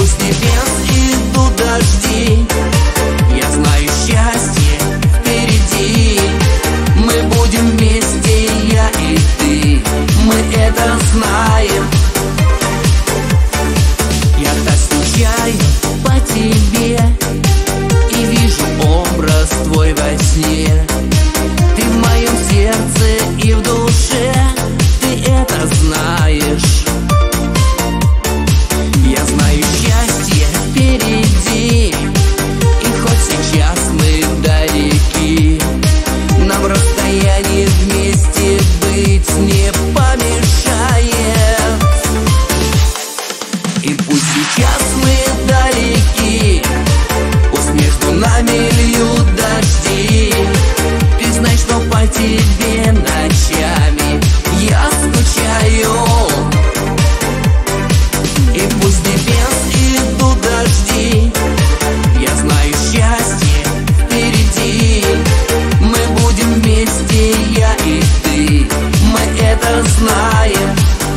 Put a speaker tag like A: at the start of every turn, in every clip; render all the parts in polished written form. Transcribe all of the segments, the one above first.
A: пусть с небес идут дожди, я знаю, счастье впереди. Мы будем вместе, я и ты, мы это знаем. Я так скучаю по тебе и вижу образ твой во сне. Ты в моем сердце и в душе, ты это знаешь. Я знаю, счастье впереди, и хоть сейчас мы далеки, нам расстояние вместе быть не помешает. И пусть сейчас мы далеки, пусть между нами льют дожди, ты знаешь, что по тебе ночами я скучаю. И пусть с небес идут дожди, я знаю, счастье впереди. Мы будем вместе, я и ты, мы это знаем.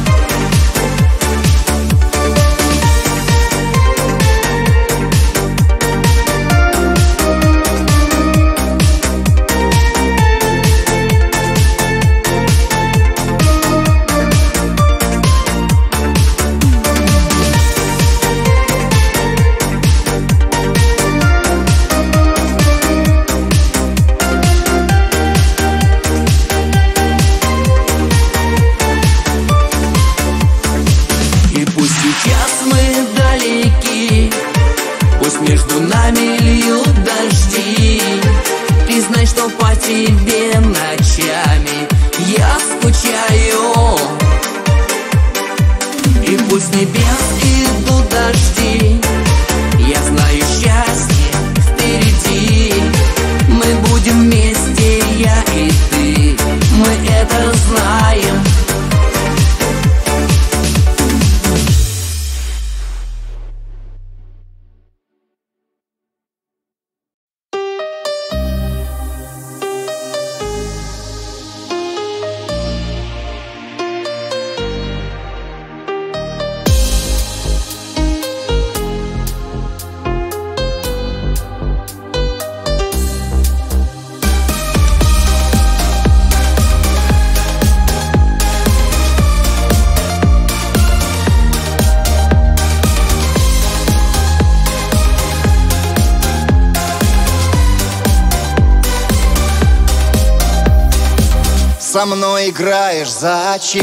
A: Сейчас мы далеки, пусть между нами льют дожди, ты знаешь, что по тебе ночами я скучаю. И пусть с небес идут дожди, я знаю, счастье впереди. Мы будем вместе, я и ты, мы это знаем.
B: Со мной играешь зачем?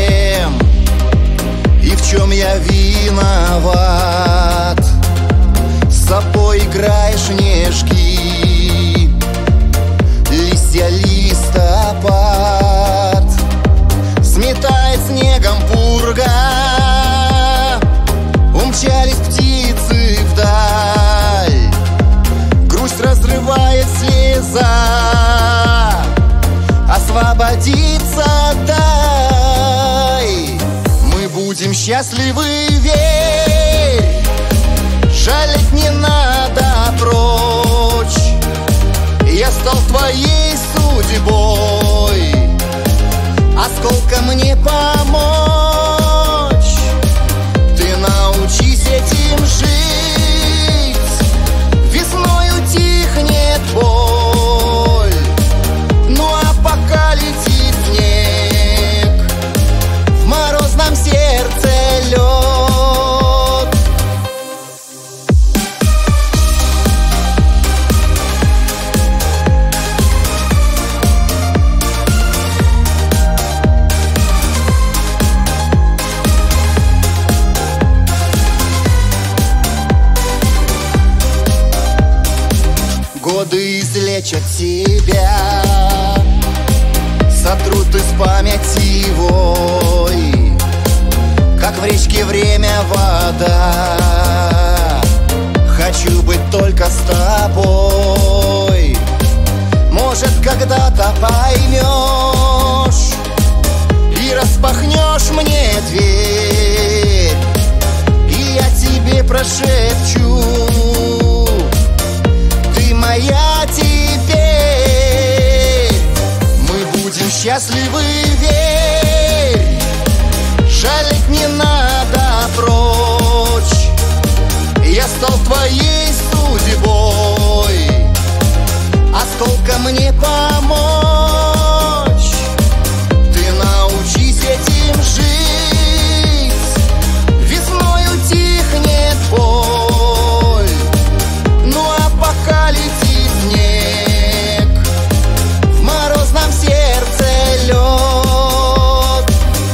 B: И в чем я виноват? С собой играешь, не жги листья листопад. Сметает снегом пурга, умчались птицы вдаль. Грусть разрывает слеза, освободиться дай. Мы будем счастливы, верь, жалеть не надо прочь. Я стал твоей судьбой, осколком мне помочь. Ты научись этим жить, весной утихнет боль. Ну а пока летит снег, в морозном сердце лед. Годы излечат тебя, сотрут из памяти вой, как в речке время вода. Хочу быть только с тобой. Может, когда-то поймешь и распахнешь мне дверь, и я тебе прошепчу: ты моя теперь. Мы будем счастливы, верь, жалеть не надо прочь. мне помочь. Ты научись этим жить. Весной утихнет боль, ну а пока летит снег, в морозном сердце лед.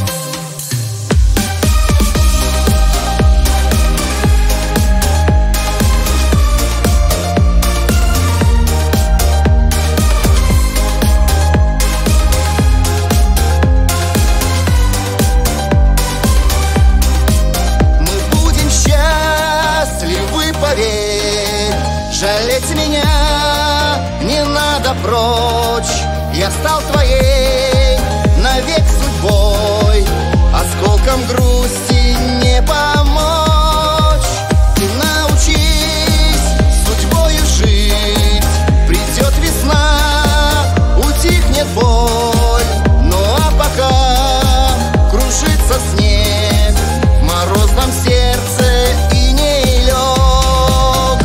B: Мы будем счастливы, поверь, жалеть меня не надо прочь. Я стал твоей навек судьбой, осколком грусти не помочь. Ты научись судьбою жить. Придет весна, утихнет боль, ну а пока кружится снег, в морозном сердце иней лег.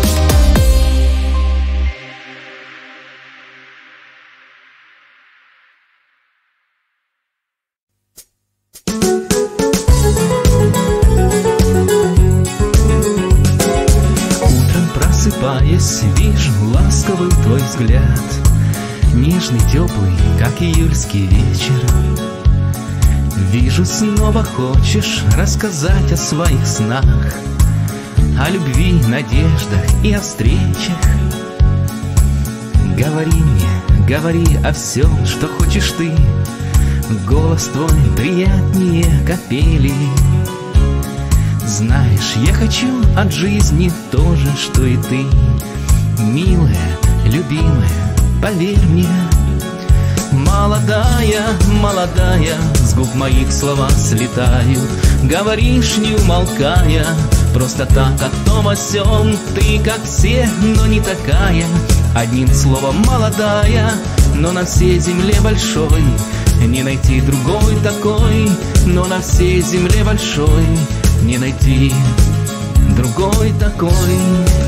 C: Утром просыпаясь, вижу ласковый твой взгляд, нежный, теплый, как июльский вечер. Вижу, снова хочешь рассказать о своих снах, о любви, надеждах и о встречах. Говори мне, говори о всем, что хочешь ты. Голос твой приятнее капели. Знаешь, я хочу от жизни то же, что и ты. Милая, любимая, поверь мне. Молодая, молодая, с губ моих слова слетают. Говоришь, не умолкая, просто так о том о сём. Ты как все, но не такая. Одним словом, молодая, но на всей земле большой не найти другой такой. Но на всей земле большой не найти другой такой.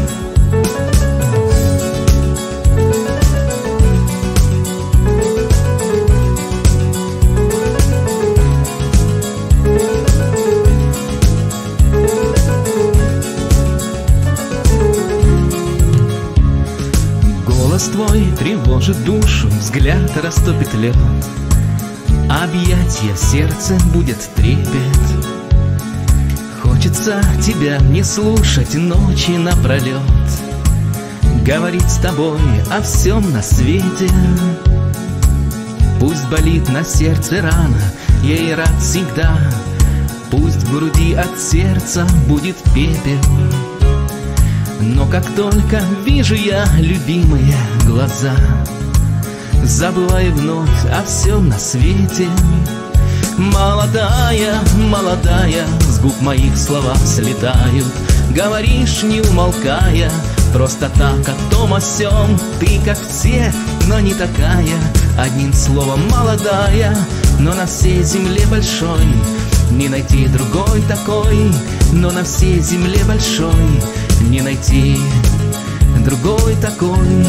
C: Голос твой тревожит душу, взгляд растопит лед. Объятья, сердце будет трепет. Хочется тебя не слушать ночи напролет, говорить с тобой о всем на свете. Пусть болит на сердце рана, я и рад всегда. Пусть в груди от сердца будет пепел. Но как только вижу я любимые глаза, забываю вновь о всем на свете. Молодая, молодая, с губ моих слова слетают. Говоришь, не умолкая, просто так о том о сём. Ты как все, но не такая. Одним словом, молодая, но на всей земле большой не найти другой такой. Но на всей земле большой не найти другой такой.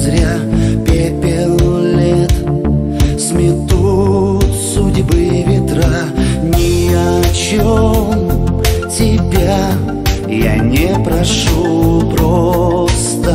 B: зря пепел лет сметут судьбы ветра. Ни о чем тебя я не прошу, просто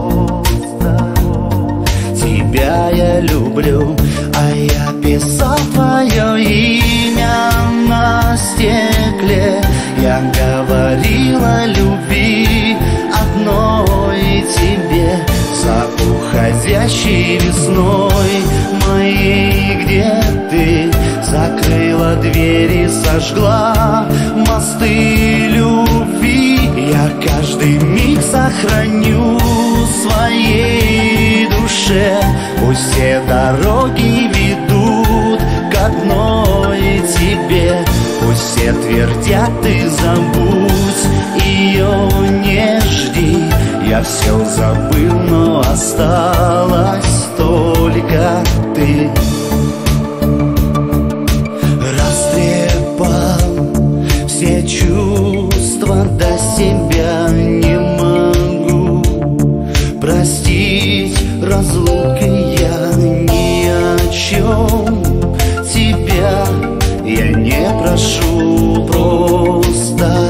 B: тебя я люблю. А я писал твое имя на стекле, я говорил о любви одной тебе. За уходящей весной моей, где ты закрыла двери, сожгла мосты любви, я каждый миг сохраню в своей душе. Пусть все дороги ведут к одной тебе, пусть все твердят, ты забудь ее, не жди. Я все забыл, но осталась только ты. Растрепал все чувства, до себя не могу простить разлукой я. Ни о чем тебя я не прошу, просто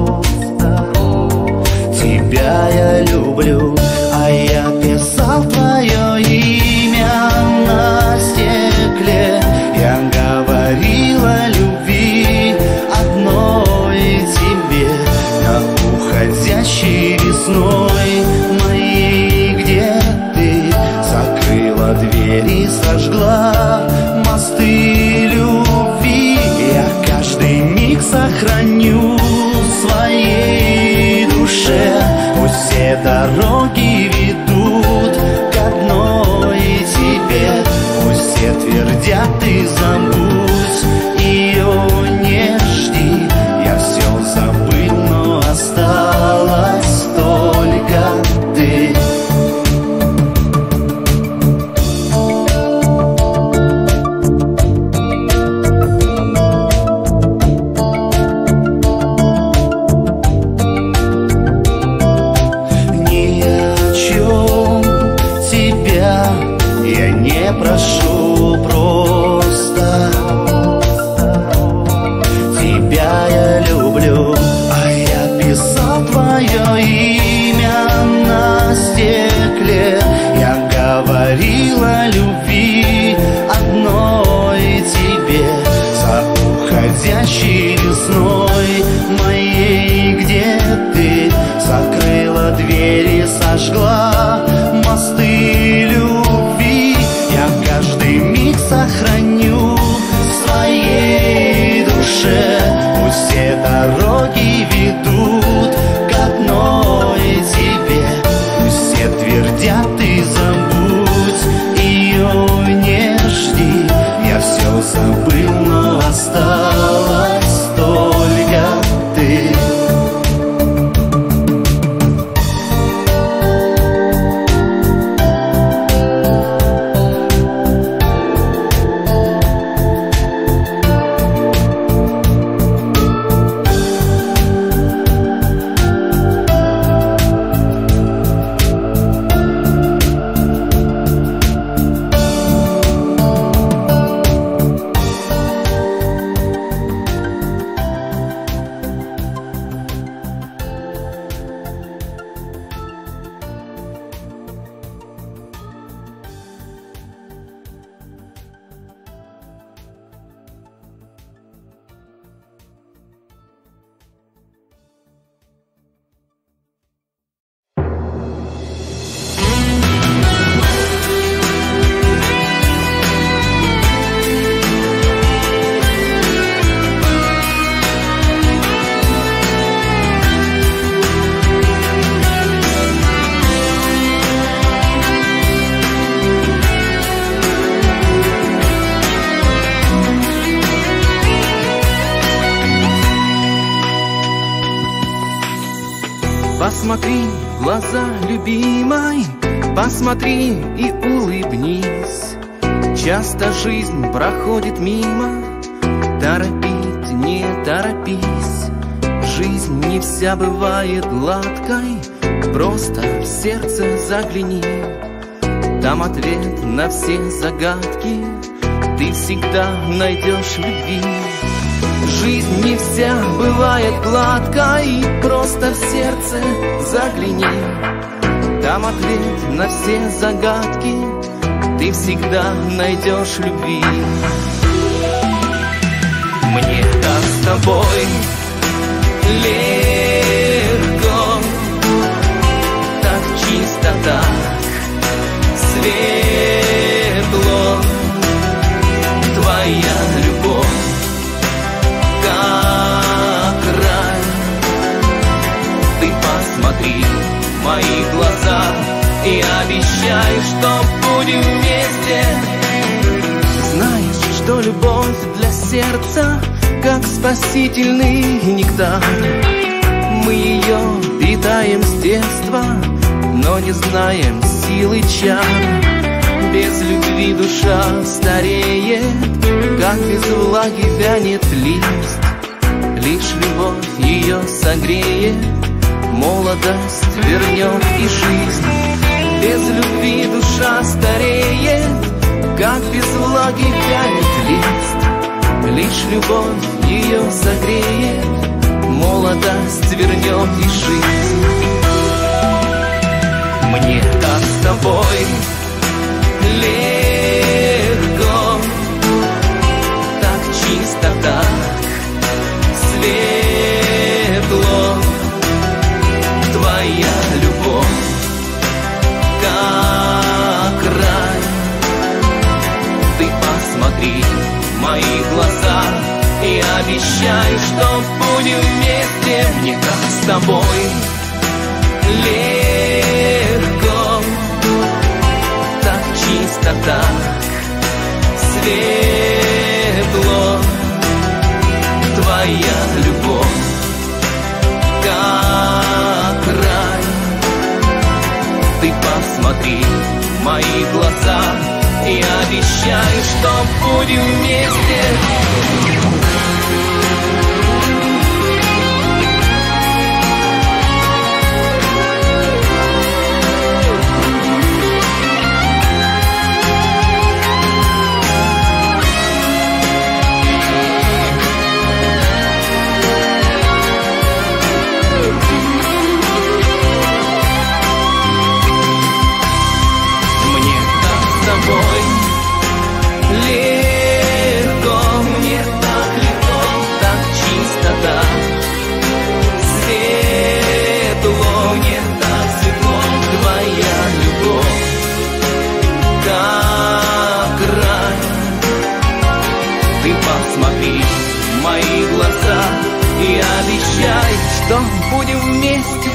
B: тебя я люблю. А я писал твое имя на стекле, я говорил о любви одной тебе. На уходящей весной моей, где ты закрыла двери, сожгла мосты любви, я каждый миг сохраню в своей душе. Пусть все дороги ведут к одной тебе, пусть все твердят, ты забудь ее, не жди. Я все забыл, но осталась только ты. Прошу, просто тебя я люблю. А я писал твое имя на стекле, я говорил о любви одной тебе. За уходящей весной моей, где ты закрыла двери, сожгла мосты любви, я каждый миг сохраню в своей душе. Пусть все дороги ведут к одной тебе, пусть все твердят, ты забудь ее, не жди. Я все забыл, но осталась только ты.
C: Посмотри в глаза любимой, посмотри и улыбнись. Часто жизнь проходит мимо, торопить не торопись. Жизнь не вся бывает гладкой, просто в сердце загляни. Там ответ на все загадки ты всегда найдешь в любви. Жизнь не вся бывает гладкой, просто в сердце загляни. Там ответ на все загадки ты всегда найдешь в любви. Мне так с тобой легко, так чисто, так светло. Твоя любовь как рай. Ты посмотри в мои глаза и обещай, что будем вместе. Знаешь, что любовь для сердца как спасительный нектар. Мы ее питаем с детства, но не знаем силы чар. Без любви душа стареет, как без влаги вянет лист. Лишь любовь ее согреет, молодость вернет и жизнь. Без любви душа стареет, как без влаги вянет лист. Лишь любовь ее согреет, молодость вернет и жизнь. Мне так с тобой легко, так чисто, так светло. Твоя любовь как рай. Ты посмотри в мои глаза и обещай, что будем вместе. Мне так с тобой легко, так чисто, так светло. Твоя любовь как рай. Ты посмотри в мои глаза и обещай, что будем вместе. Легко, мне так легко, так чисто, так светло, мне так светло. Твоя любовь как рай. Ты посмотри в мои глаза и обещай, что будем вместе.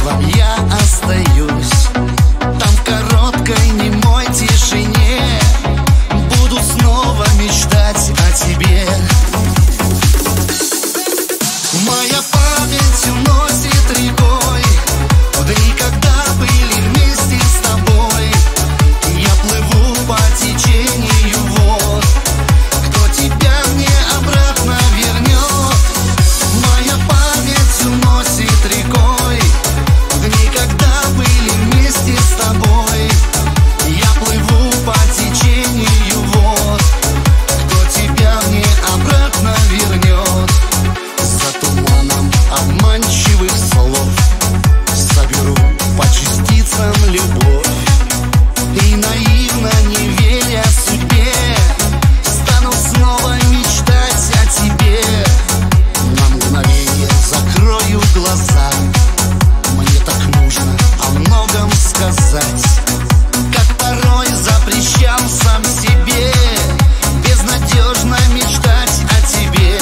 B: прошлом я остаюсь. Там в короткой немой тишине буду снова мечтать о тебе. Моя память уносит рекой в дни, когда были вместе с тобой. Я плыву по течению вод. Кто тебя мне обратно вернет? Моя память уносит рекой в дни, когда были вместе с тобой. Я плыву по течению вод. Кто тебя мне обратно вернет? За туманом обманчивых слов соберу по частицам любовь. И наивно, не веря судьбе, стану снова мечтать о тебе. На мгновение закрою глаза. Мне так нужно о многом сказать, как порой запрещал сам себе безнадежно мечтать о тебе.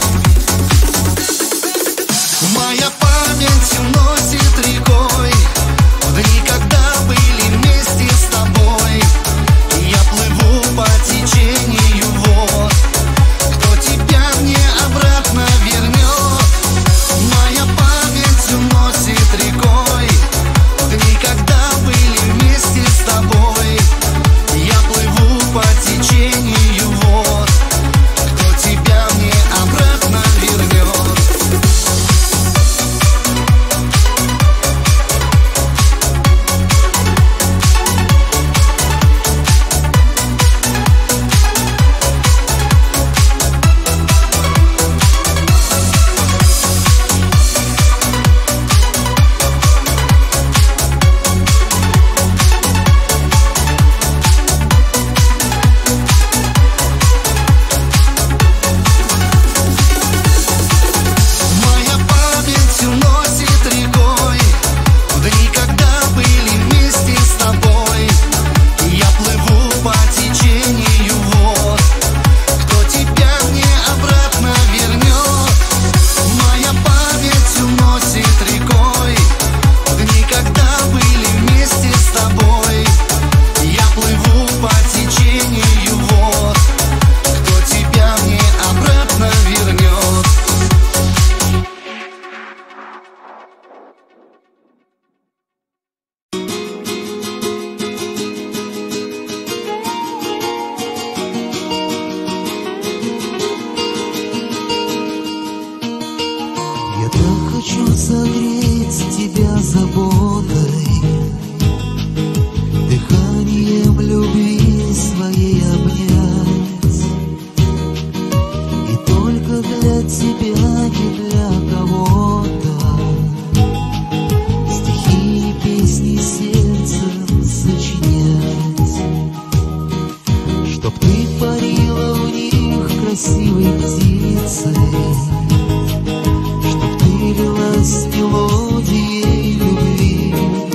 B: Моя память уносит рекой в дни, когда были вместе с тобой. Я плыву по течению вод. Кто тебя мне обратно вернет? Моя память уносит рекой в дни, когда были вместе с тобой. Я плыву по течению вод. Кто тебя мне обратно вернет? Моя память уносит рекой в дни, когда были вместе с тобой. Я плыву по течению вод. Кто тебя мне обратно вернет? Моя память уносит рекой в дни, когда были вместе с тобой. Я плыву по течению вод. Кто тебя мне обратно вернет?
D: Я так хочу согреть тебя заботой, дыханием любви своей обнять. И только для тебя, не для кого-то, стихи и песни сердцем сочинять. Чтоб ты парила в них красивой птицей, чтоб ты лилась мелодией любви,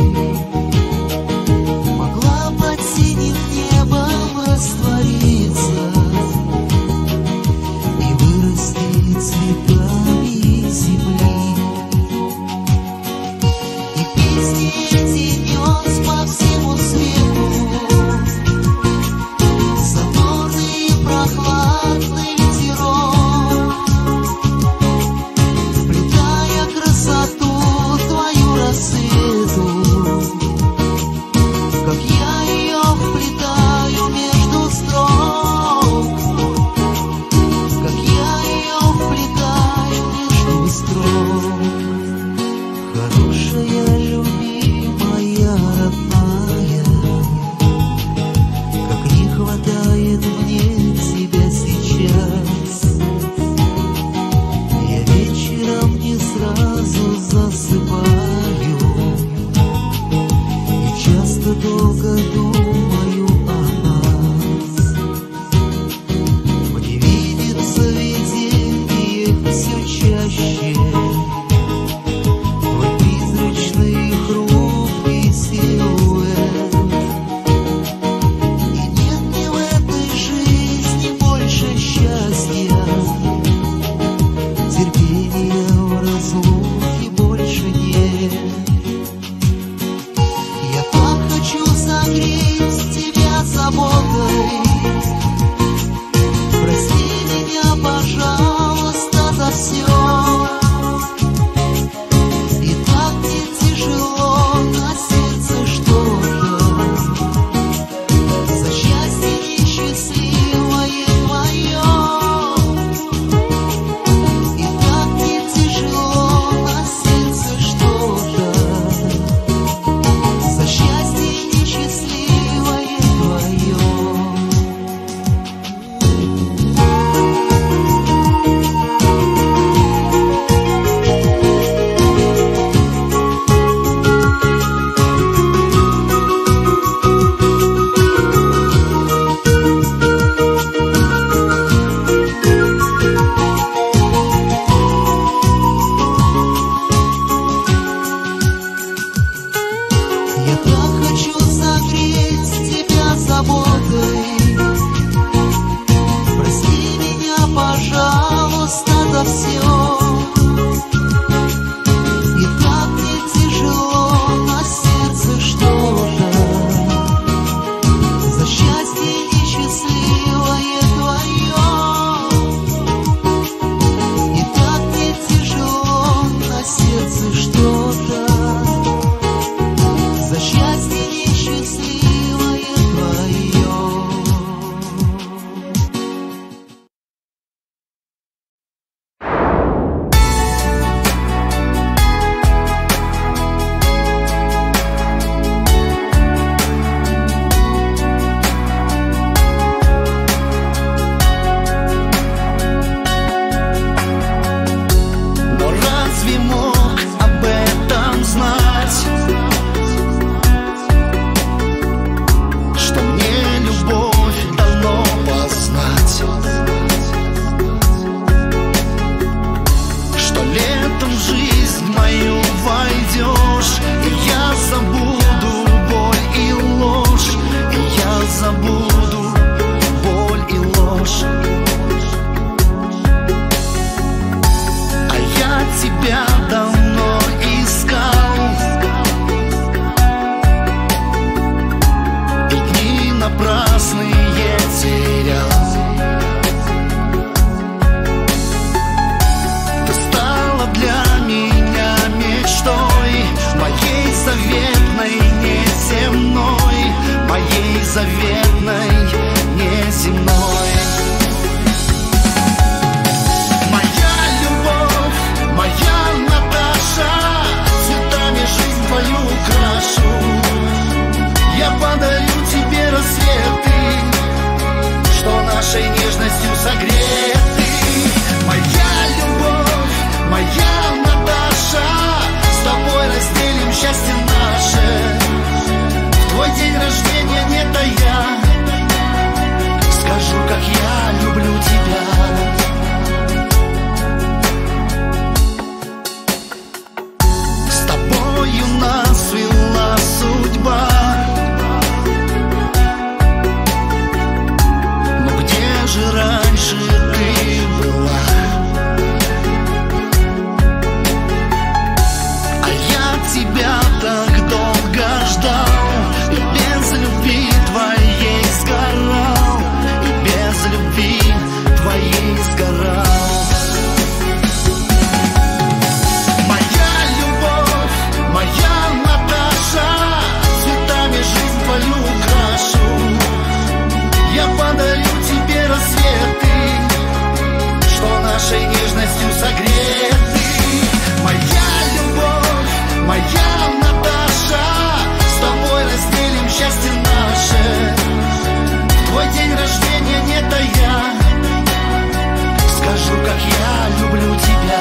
D: могла под синим небом раствориться и вырасти цветами земли. И песни эти нес по всему свету задорный и прохладный ветерок, вплетая красоту твою рассвету, как я ее вплетаю между строк, как я ее вплетаю между строк. Хорошая, любимая, родная, как не хватает мне тебя сейчас. Я вечером не сразу засыпаю и часто долго думаю о нас. Мне видится в видениях все чаще твой призрачный хрупкий силуэт. И нет мне в этой жизни больше счастья, терпения в разлуке больше нет.
B: моей заветной, неземной. Моя любовь, моя Наташа, цветами жизнь твою украшу. Я подарю тебе рассветы, что нашей нежностью согреты. Моя любовь, моя Наташа, с тобой разделим счастье наше. В твой день рождения не тая, скажу, как я люблю тебя. С тобою нас свела судьба. Но где же раньше ты была? А я тебя так долго ждал, и без любви твоей сгорал, и без любви твоей сгорал. Моя любовь, моя Наташа, цветами жизнь твою украшу. Я подарю тебе рассветы, что нашей нежностью согреты. Моя любовь, моя Наташа, с тобой разделим счастье наше. В твой день рождения не тая, скажу, как я люблю тебя.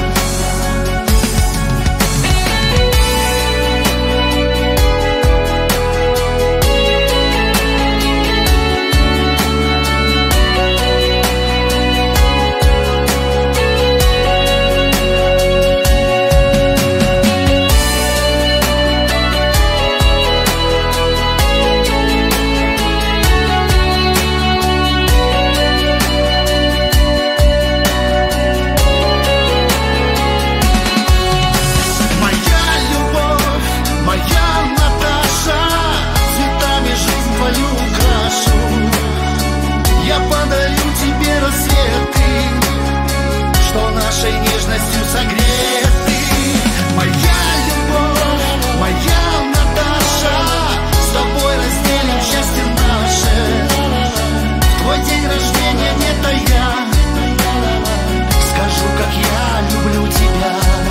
B: Я подарю тебе рассветы, что нашей нежностью согреты. Моя любовь, моя Наташа, с тобой разделим счастье наше. В твой день рождения не тая, скажу, как я люблю тебя.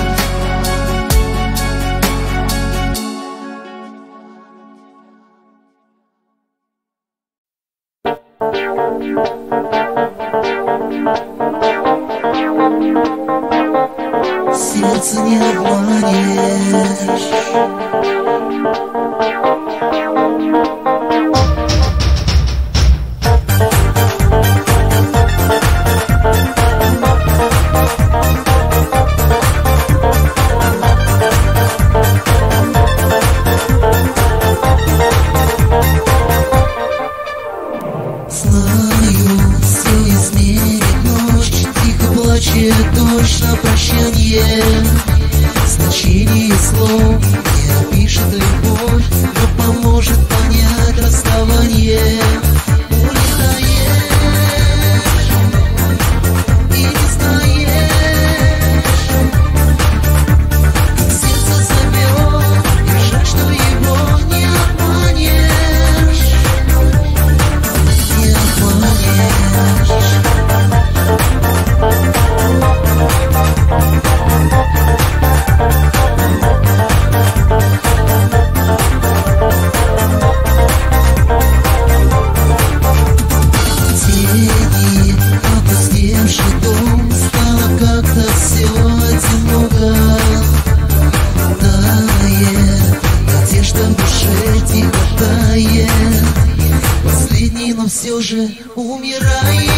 E: Сердце не обманешь. Знаю, все изменит ночь, тихо плачет дождь на прощанье. Значение слов не опишет любовь, но поможет понять расставание. Улетаешь и не знаешь, как сердце зовет, и жаль, что его не обманешь. Не обманешь. Тени, опустевший дом, стало как-то все одиноко. Тает надежда в душе, тихо тает. Последний, но все же умирает.